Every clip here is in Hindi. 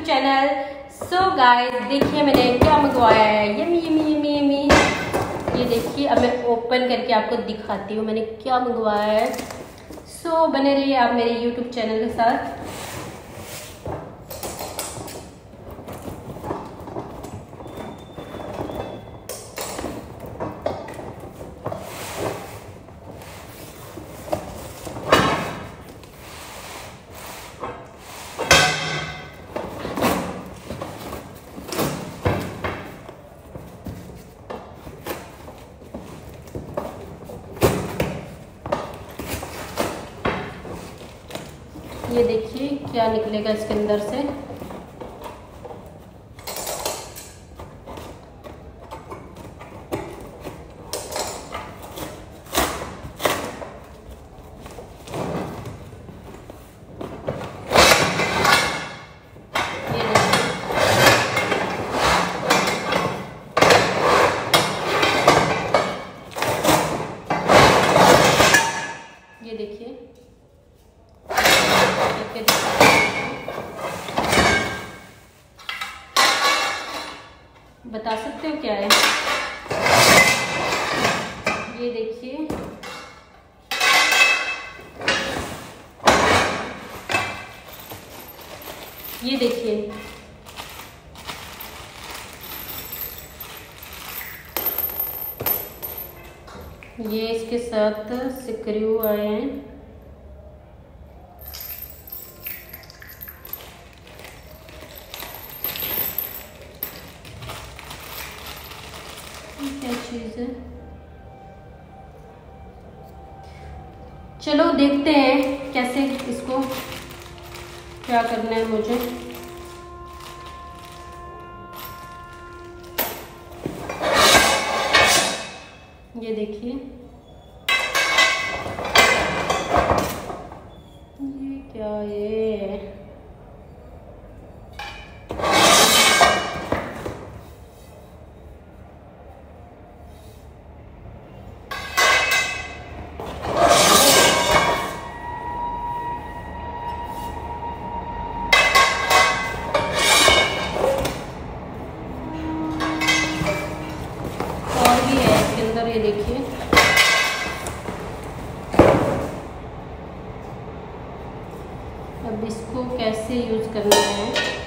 चैनल। सो गाइस देखिए मैंने क्या मंगवाया है, यमी यमी यमी यमी। ये देखिए, अब मैं ओपन करके आपको दिखाती हूँ मैंने क्या मंगवाया है। सो बने रहिए आप मेरे यूट्यूब चैनल के साथ। ये देखिए क्या निकलेगा इसके अंदर से। ये देखिए बता सकते हो क्या है? ये देखिए ये देखिए ये इसके साथ स्क्रू आए हैं। क्या चीज है, चलो देखते हैं कैसे इसको क्या करना है मुझे। ये देखिए ये क्या है, ये देखिए अब इसको कैसे यूज करना है।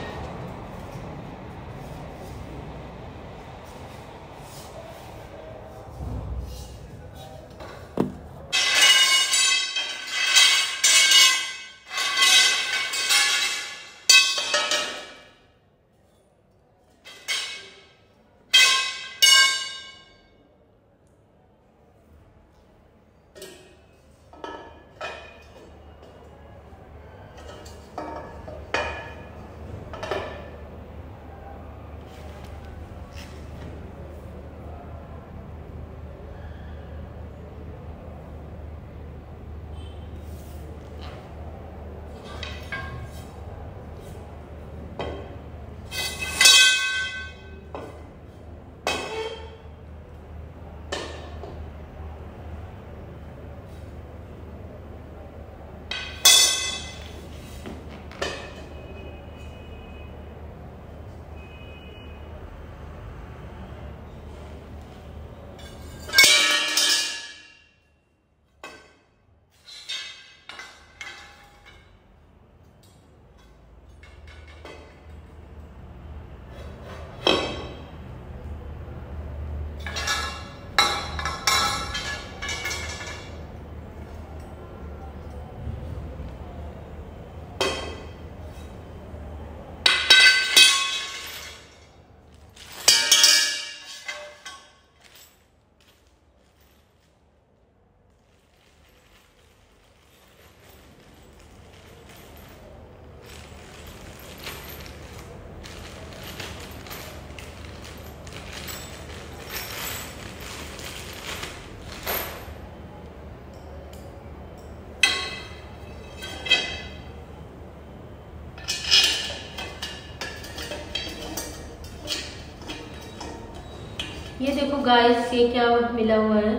ये देखो गाइस ये क्या मिला हुआ है,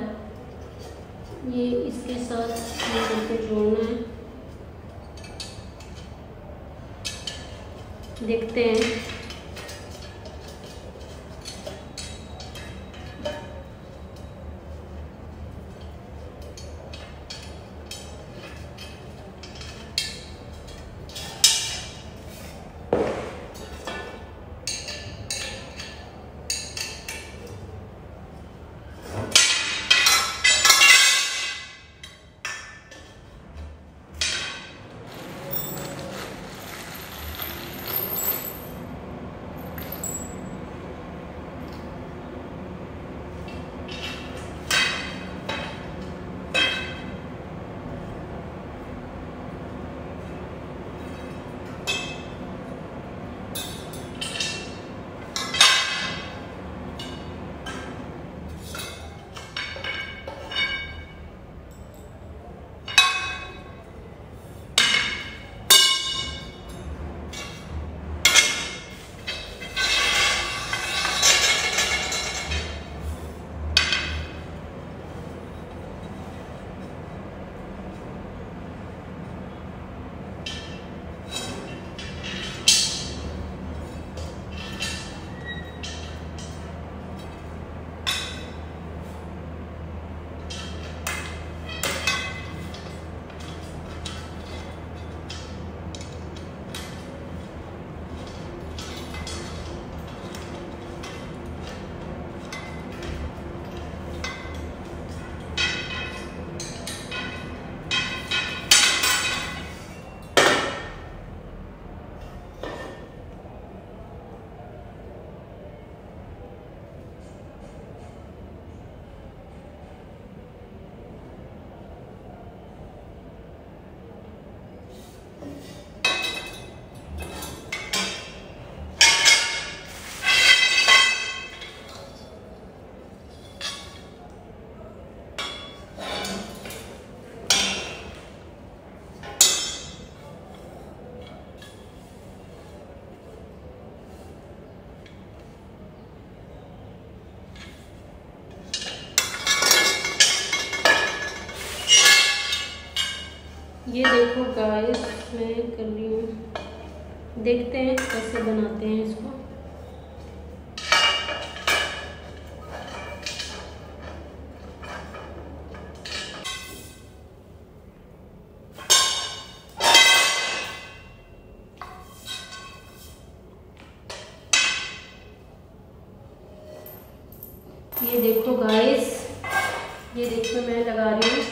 ये इसके साथ ये जोड़ना है। देखते हैं। ये देखो गाइस, मैं कर रही हूँ। देखते हैं कैसे बनाते हैं इसको। ये देखो गाइस, ये देखो मैं लगा रही हूँ।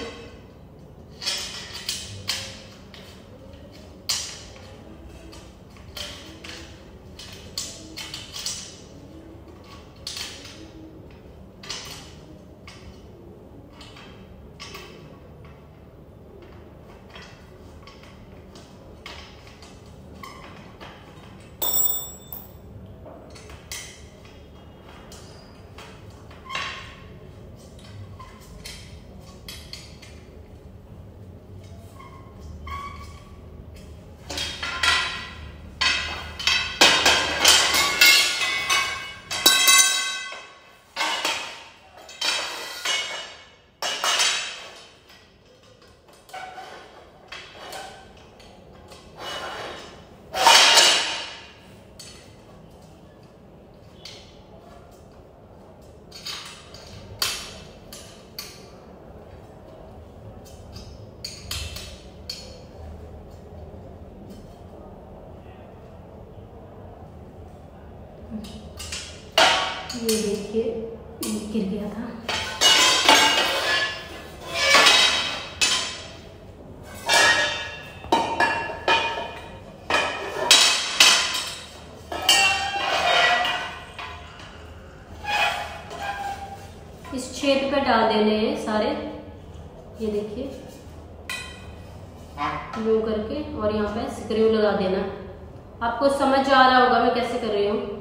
ये देखिए गिर गया था। इस छेद पे डाल देने हैं सारे। ये देखिए यूं करके, और यहाँ पे स्क्रू लगा देना। आपको समझ आ रहा होगा मैं कैसे कर रही हूँ।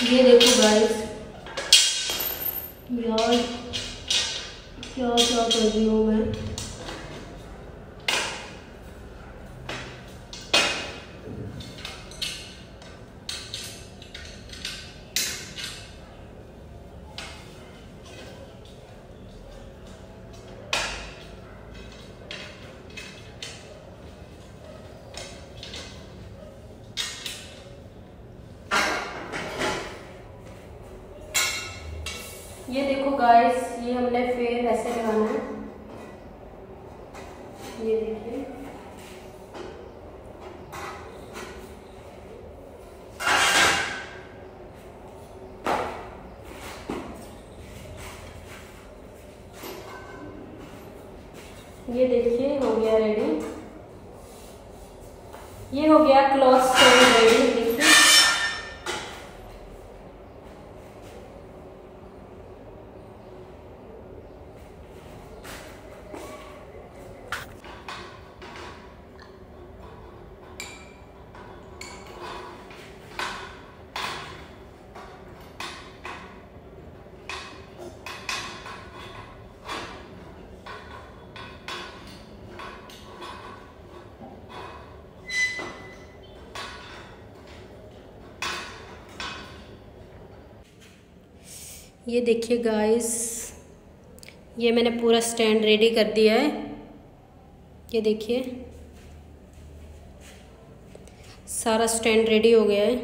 ये देखो गाइस, यार क्या क्या कर रही हूँ मैं। ये देखो गाइस, ये हमने फिर ऐसे लगाना है। ये देखिए, ये देखिए हो गया रेडी। ये हो गया क्लॉथ स्टैंड रेडी। देखिए ये देखिए गाइस, ये मैंने पूरा स्टैंड रेडी कर दिया है। ये देखिए सारा स्टैंड रेडी हो गया है।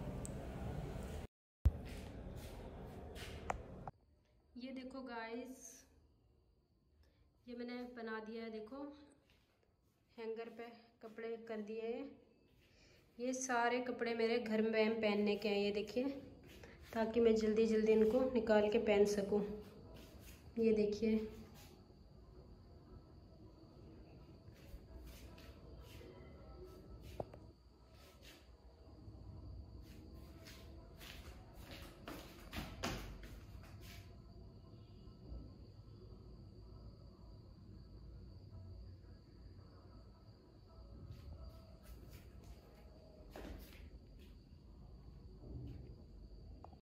ये देखो गाइस, ये मैंने बना दिया है। देखो हैंगर पे कपड़े कर दिए हैं। ये सारे कपड़े मेरे घर में पहनने के हैं। ये देखिए, ताकि मैं जल्दी जल्दी इनको निकाल के पहन सकूं। ये देखिए।